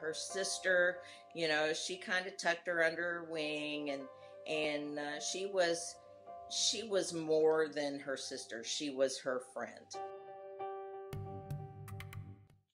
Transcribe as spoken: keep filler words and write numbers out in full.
her sister, you know, she kind of tucked her under her wing, and and uh, she was she was more than her sister. She was her friend.